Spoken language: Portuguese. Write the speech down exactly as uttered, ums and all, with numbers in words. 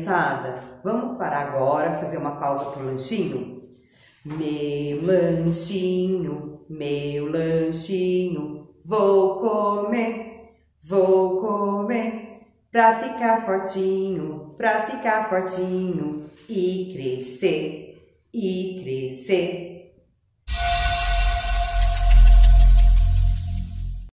criançada, vamos parar agora, fazer uma pausa pro lanchinho? Meu lanchinho, meu lanchinho, vou comer, vou comer, pra ficar fortinho, pra ficar fortinho e crescer, e crescer.